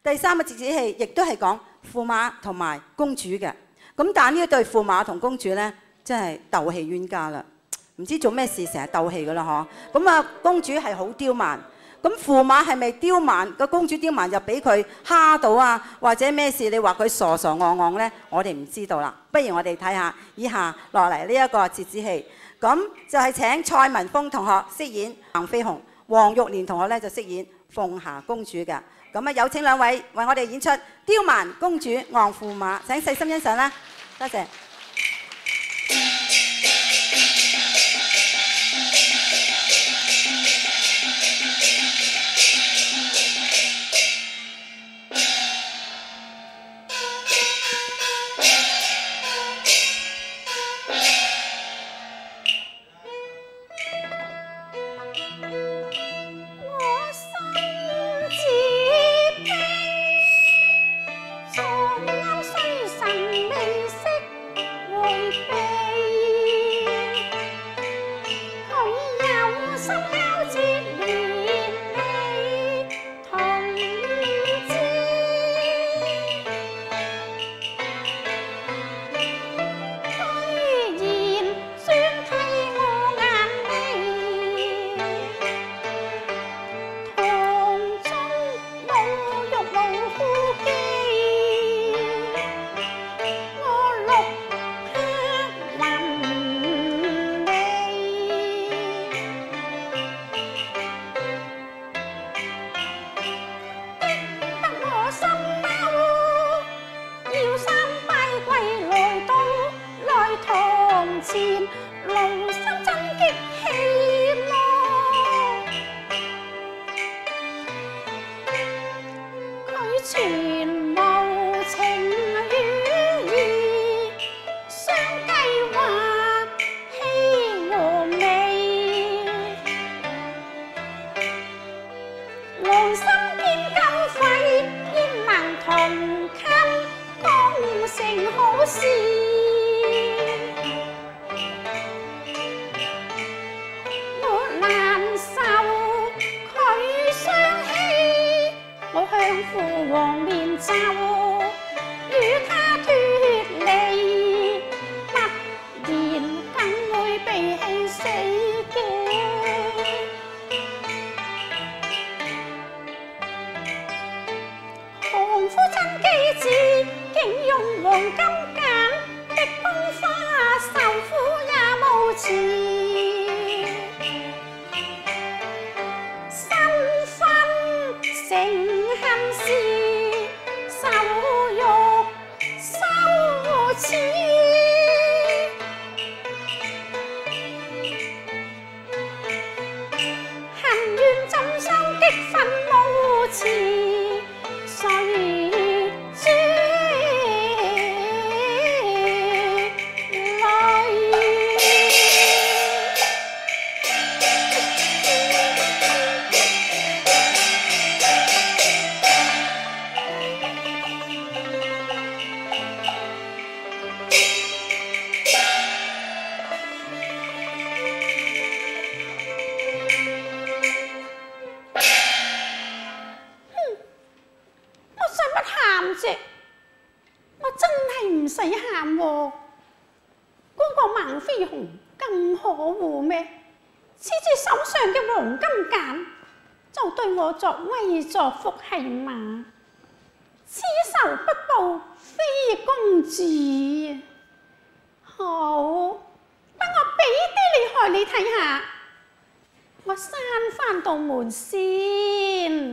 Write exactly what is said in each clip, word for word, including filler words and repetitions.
第三個折子戲亦都係講駙馬同埋公主嘅。咁但係呢一對駙馬同公主咧，真係鬥氣冤家啦！唔知做咩事成日鬥氣噶啦嗬。咁啊，公主係好刁蠻，咁駙馬係咪刁蠻？個公主刁蠻就俾佢蝦到啊，或者咩事？你話佢傻傻戇戇咧，我哋唔知道啦。不如我哋睇下以下落嚟呢一個折子戲。咁就係請蔡文峰同學飾演孟飛鴻，黃玉蓮同學咧就飾演鳳霞公主嘅。咁啊，有請兩位為我哋演出刁蠻公主昂駙馬，請細心欣賞啦，多謝。 作福係嘛？此仇不報，非公主。好，等我俾啲厲害你睇下。我閂返道門先。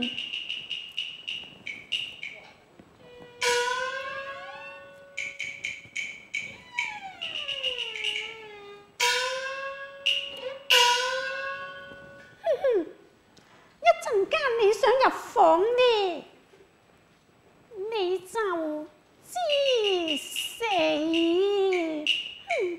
你想入房呢，你就知死。嗯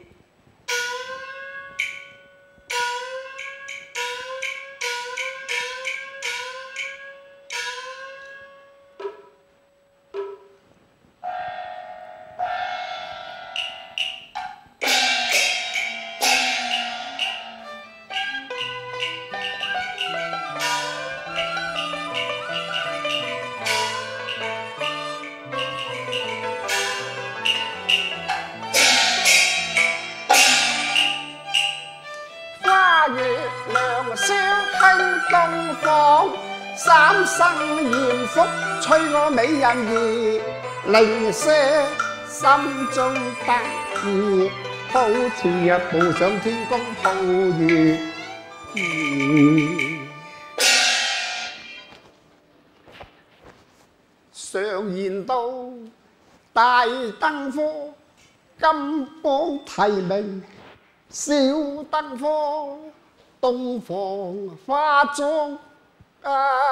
花月亮燒輕東方，三生艷福催我美人兒，零舍心中得意，好似一步上天宮抱月。常言道，大燈科金榜題名，小燈科東方花燭啊！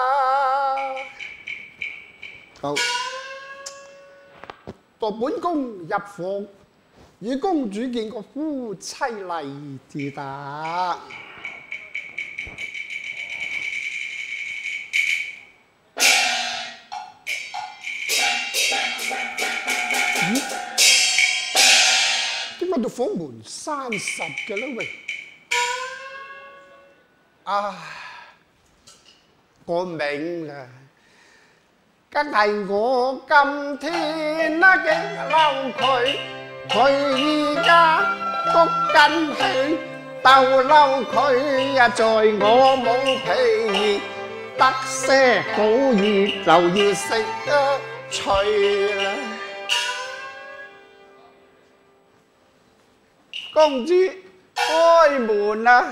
好，待本宮入房，與公主見個夫妻禮至得。點解到房門閂實嘅咧？喂！啊，我明啦，梗係我今天啊激嬲佢，佢依家谷緊氣，逗嬲佢啊，在我冇皮，得些好意就要識得趣啦。公主開門啦！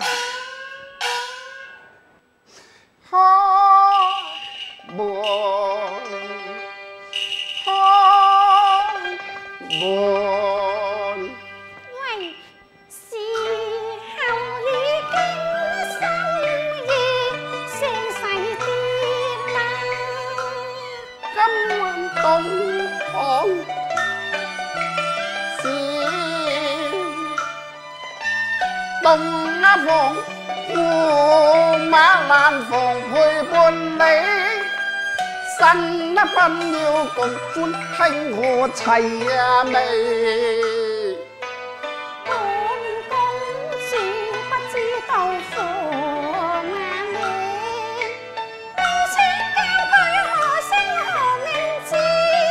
開門，開門。 喂，時候已經深夜，聲細啲啦。 今晚東房是東一房，駙馬蘭房陪伴你，新一婚要共歡慶賀齊啊味。 本公主不知道駙馬名，並且教佢何姓何名字。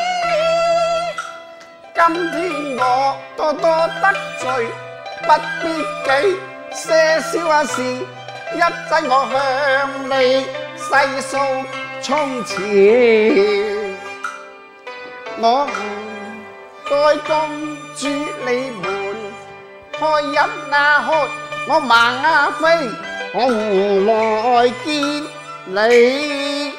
今天我多多得罪，不必記些少事，一劑我向你細數從前。我該公主你們開一呀開，我盲呀飛，我來見你。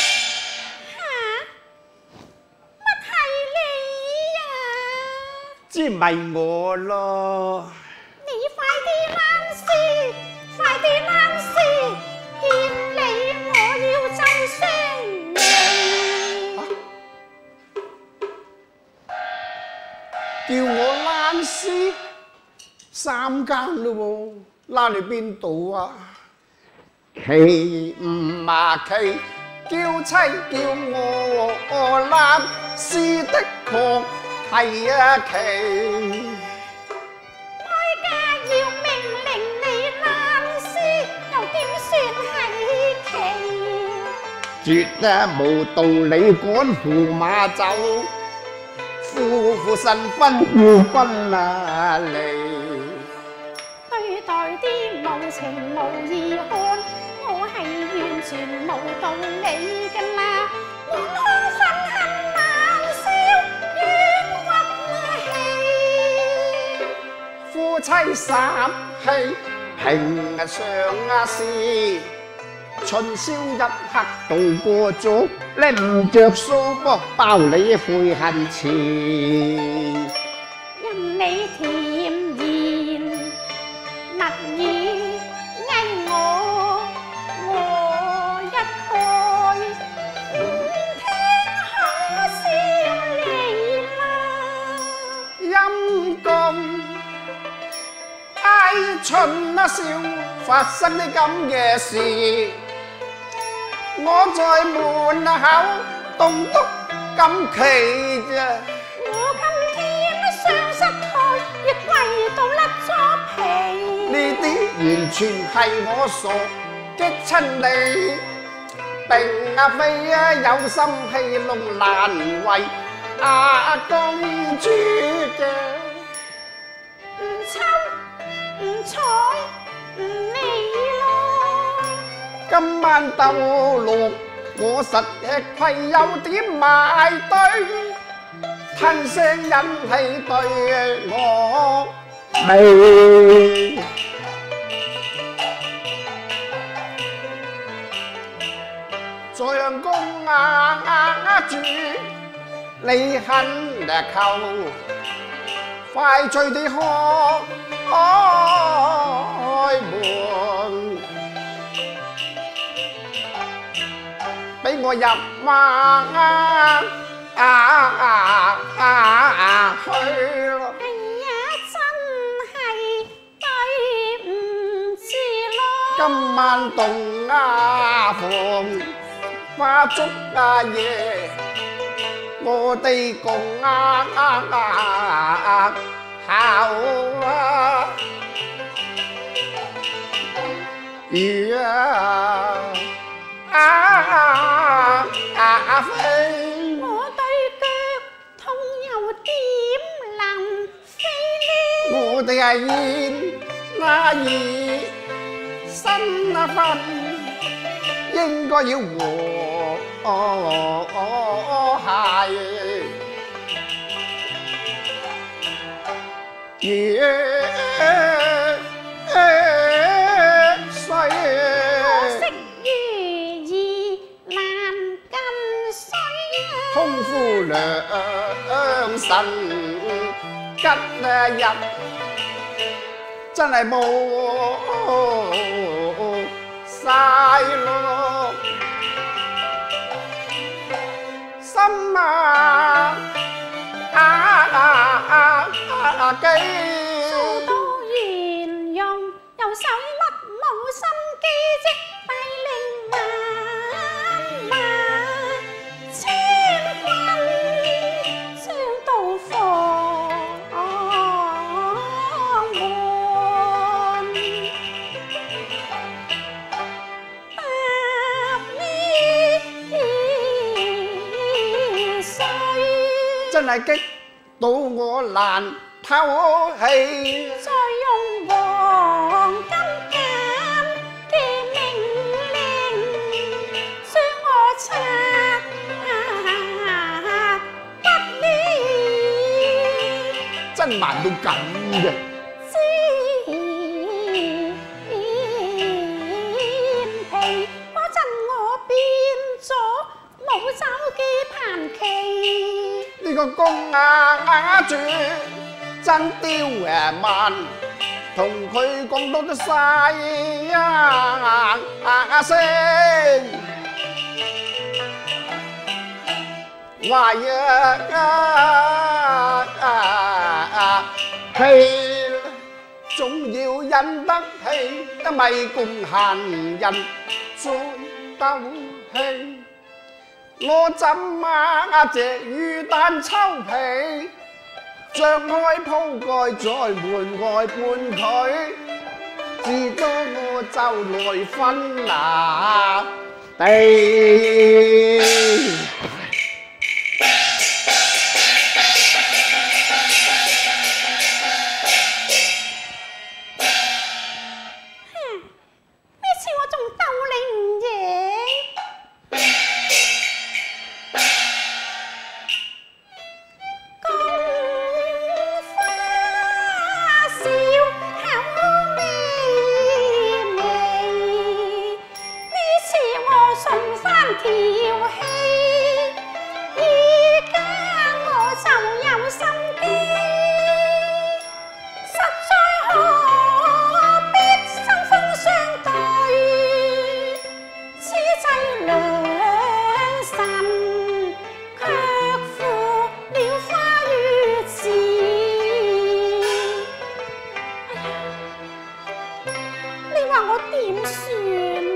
知咪我咯？ 你快啲攬事，快啲攬事，見你我要奏聲你。 啊、叫我攬屍三更咯喎，攬去邊度啊？奇唔啊奇，叫妻叫我我攬屍的確係啊奇， 哀家要命令你攬屍，又點算係奇？ 絕啊無道理趕駙馬走，夫婦新婚要分啊離。 對待啲無情無義漢，我係完全無道理㗎啦，滿腔憤恨難消。 夫妻三氣平常事，春宵一刻度過咗，你唔着數噃，包你悔恨錢。 任你甜言蜜語翳我，我一概唔聽可笑你啦。 陰公哀春啊笑，發生啲咁嘅事，我在門口棟篤咁奇啫。 我今天雙膝蓋，亦跪到甩咗皮。 呢啲完全係我傻激親你，並啊非啊有心戲弄難為阿公主嘅。 唔抽唔睬唔理。 今晚斗六，我實吃虧有點埋堆，吞聲引氣對我味。將公壓住，你肯嚟扣，快脆地開門，俾我入馬啊啊啊去咯！ 哎呀，真係對唔住咯！ 今晚動啊房。花燭啊夜，我哋共啊啊啊考啊，魚啊啊啊啊飛， 我對腳痛又點能飛呢？ 我哋係燕那兒身啊瞓。應該要和諧，夜細。 可惜如兒難近水， 空夫兩神吉日，真係冇晒咯，心啊啊啊啊啊機， 做到圓融又想乜冇心機啫，帶領萬萬千軍將到防門。 真係激到我難透氣。 再用黃金鈪嘅命令，將我拆不了。 真難到咁嘅。 皮嗰陣我變咗冇爪嘅盤棋。 呢個公壓住真刁誒慢，同佢講多咗晒啊啊聲，話呀啊氣，總要忍得起，咪共閒人做鬥氣。我怎啊隻魚蛋抽皮，張開鋪蓋在門外伴佢，至多我就來分拿地。 呢次我仲鬥你唔贏。條氣，而家我就有心機，實在何必生風相對，此際兩神卻負了花與字。哎呀，你話我點算？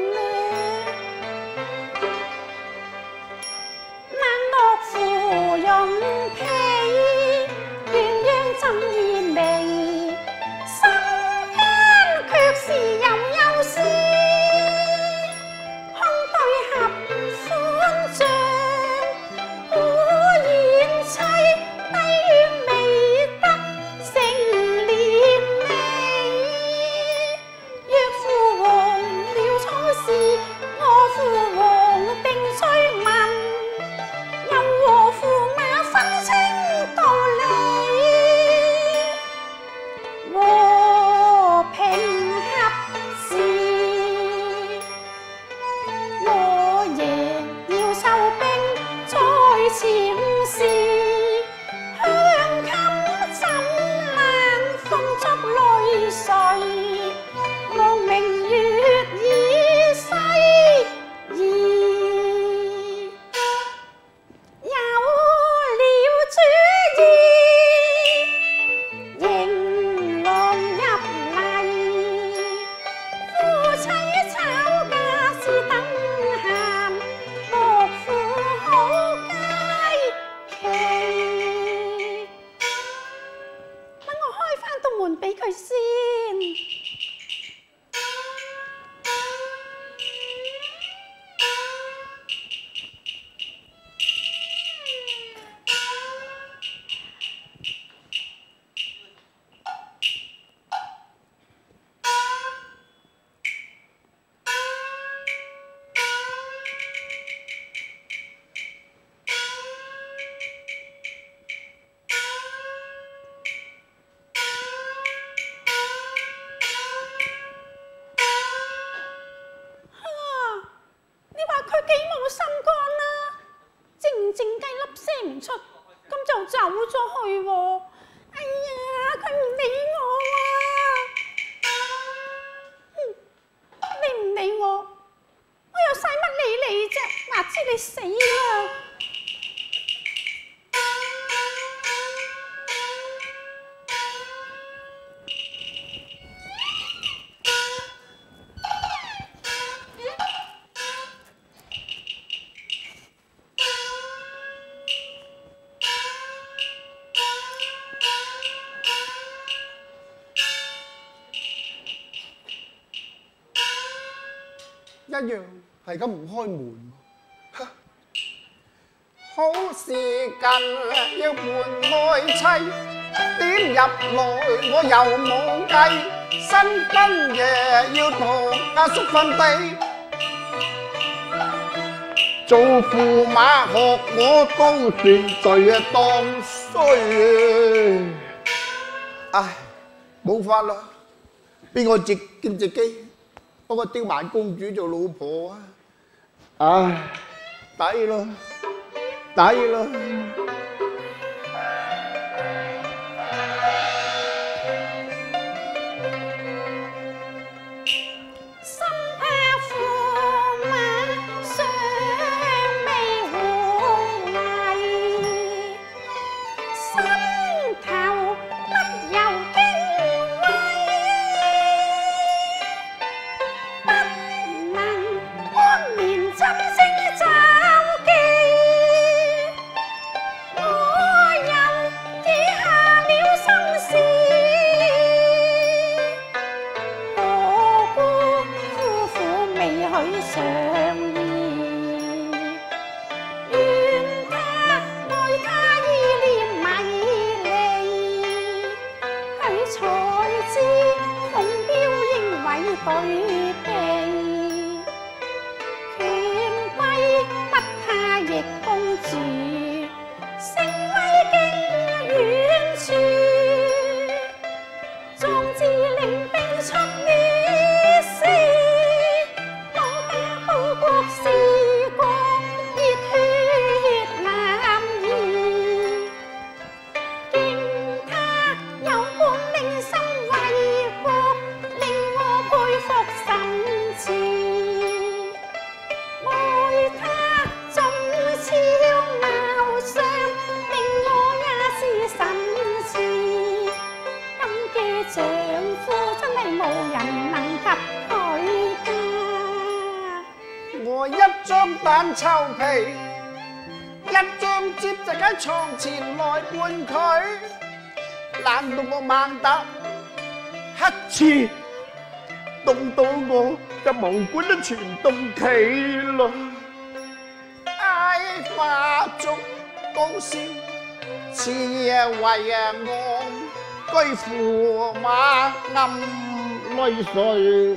話佢幾冇心肝啦，靜靜雞粒聲唔出，咁就走咗去喎。哎呀，佢唔理我啊！你唔理我，我又使乜理你啫？話知你死啦！ 一樣係咁唔開門。好事近要伴愛妻，點入來我又冇計，新婚夜要同阿叔瞓地，做駙馬學我都算罪啊當衰啊！唉，冇法啦，邊個直兼直機？幫我刁蠻公主做老婆啊！唉，抵咯，抵咯。 心怕駙馬尚未和危，心頭不由驚畏。不能安眠枕聲找記，我又記下了心事。何故夫婦未許相依？願他愛他意念迷離，佢才知鳳標應為對地，權貴不怕逆公主，聲威驚遠處，壯志領兵出烈士，當家報國是國熱血男兒，敬他有本領心為國，令我佩服甚至。愛他縱超貌相，令我也是神似。咁嘅丈夫真係無人能及佢㗎。 我一張蛋臭皮，一張摺就喺床前來伴佢，冷到我猛打乞嗤，凍到我嘅毛管都全凍企咯。唉，花燭高燒，似為啊我居駙馬暗淚水，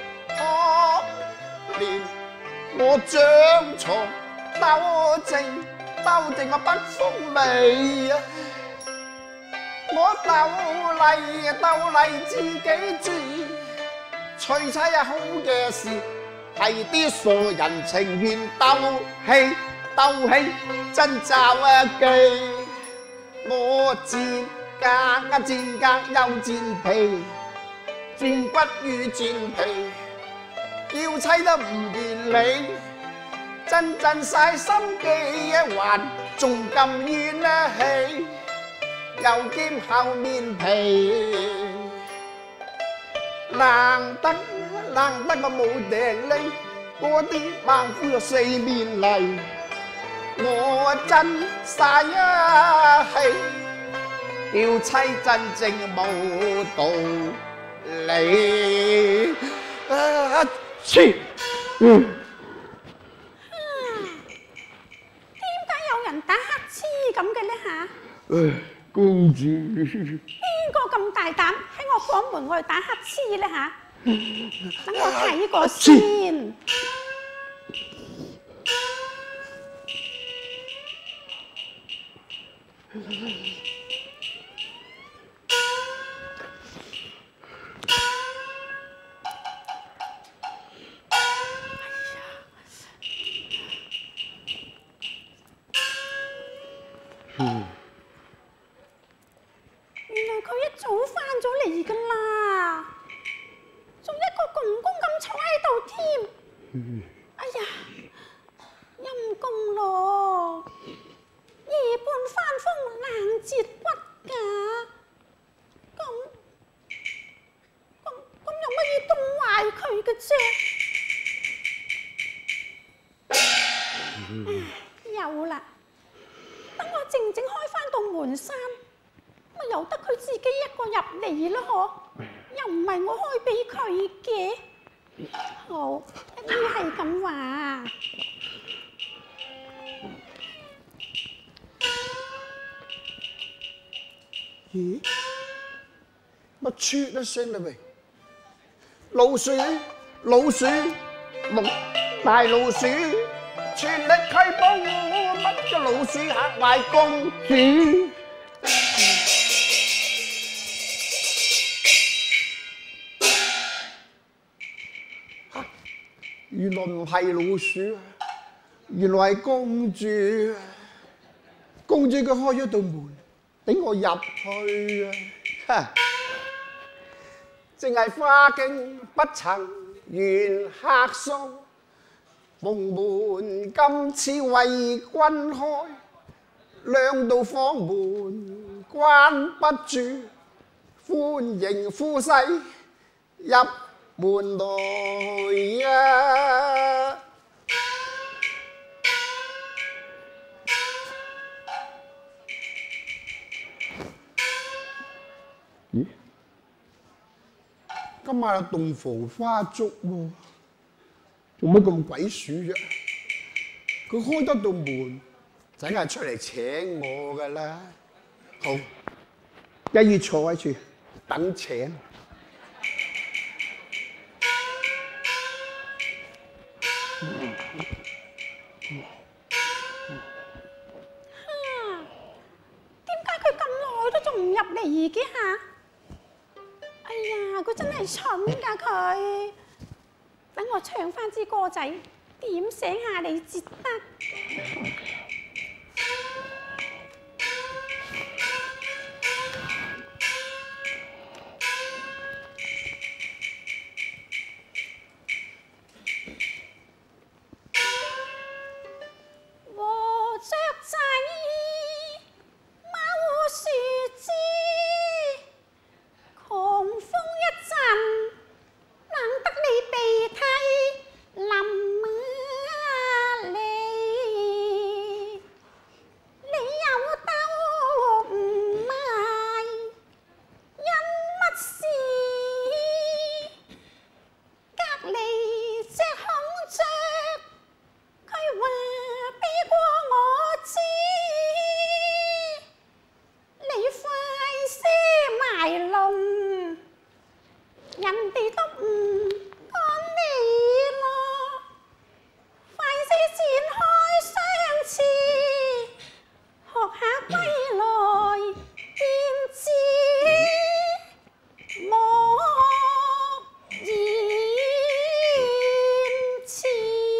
可憐我張床鬥靜鬥靜我不風味啊！我鬥麗鬥麗自己知，娶妻啊好嘅事係啲傻人情願鬥氣鬥氣真詐啊記，我賤格啊賤格又賤皮，賤骨與賤皮，叫妻都唔願理，真真晒心機啊還仲咁怨啊氣，又兼厚面皮，難得難得我冇訂拎，嗰啲猛夫又四面嚟，我真晒啊氣，叫妻真正冇道理啊！切，嗯。 點解有人打乞嗤咁嘅呢嚇？ 唉，公主， 邊個咁大膽喺我房門外打乞嗤呢嚇？等我睇過先。 嗯。 原來佢一早翻咗嚟㗎啦，仲一個公公咁坐喺度添。 嗯、 哎呀，陰公咯，夜半翻風冷節骨㗎。咁咁咁有乜嘢凍壞佢嘅啫？ 嗯、 有啦，等我靜靜開翻道門閂。咪由得佢自己一個入嚟咯，嗬！又唔係我開俾佢嘅。好，一於係咁話。 咦？乜出一聲啦喂？老鼠，老鼠，六大老鼠，全力拘捕乜嘅老鼠嚇壞公主。原來唔係老鼠啊，原來係公主啊！公主佢開咗道門，俾我入去啊！哈！淨係花徑不曾緣客數，蓬門今次為君開，兩道房門關不住，歡迎夫婿入門來啊！咦？今晚有洞房花燭喎，做乜咁鬼鼠啫？佢開得道門，梗係出嚟請我㗎啦。好，一於坐喺處等請。 嚟嘅嚇！哎呀，佢真係蠢㗎佢！等我唱翻支歌仔，點醒下你至得。和雀仔貓樹枝，狂風一陣，冷得你鼻涕淋啊你。你有兜唔賣，因乜事？隔離隻孔雀，佢話俾過我知，你快些埋籠，人哋都唔趕你咯，快些展開相似，學下歸來便知莫言辭。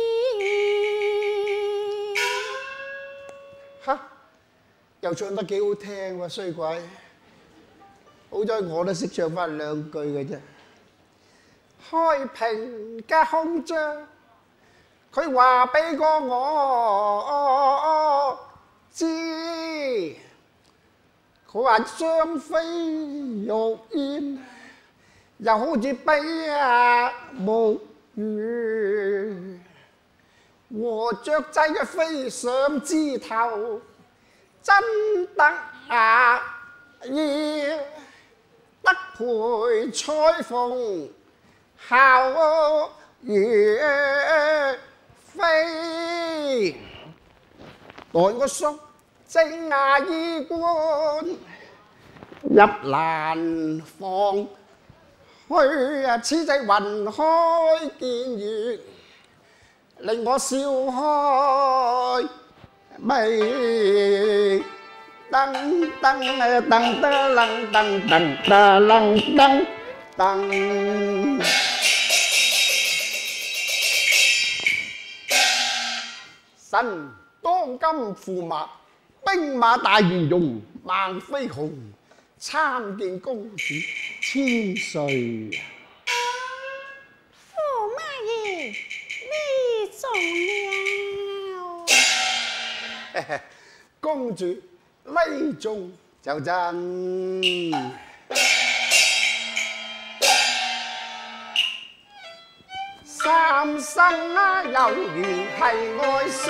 嚇！又唱得幾好聽喎，衰鬼！好彩我都識唱翻兩句嘅啫。開屏嘅空章，佢話俾過我知，佢話雙飛玉燕，又好似比啊木魚，和雀仔嘅飛上枝頭，真得啊意，得陪彩鳳效月飛，待我叔正牙衣冠入蘭房，去啊此際雲開見月，令我笑開眉。噔噔啊噔噔楞噔噔噔楞噔噔。神當今駙馬兵馬大元戎萬飛鴻，參見公主千歲。 駙馬爺，你中了。 公主呢中就真。三生啊，猶如係愛詩，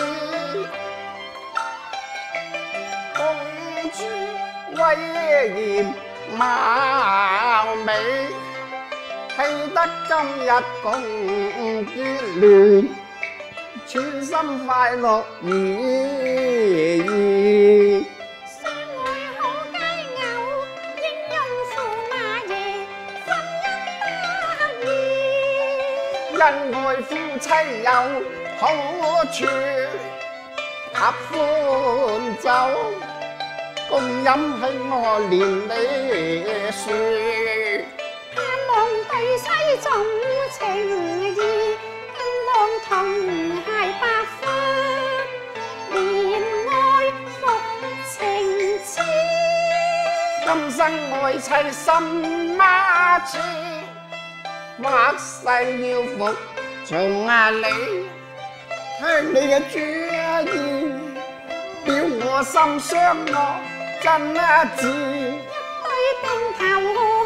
公主威嚴貌美，氣得今日共結聯，全心快樂意義。 相愛好佳偶，應用駙馬爺，婚姻得意。 恩愛夫妻有好處，合歡酒，共飲慶賀連理樹。 盼望對西重情義，更望同諧百歡，憐愛復情痴。 今生愛妻心孖痴，或世要服從啊你，聽你嘅主意，表我心相愛真一致。 對定頭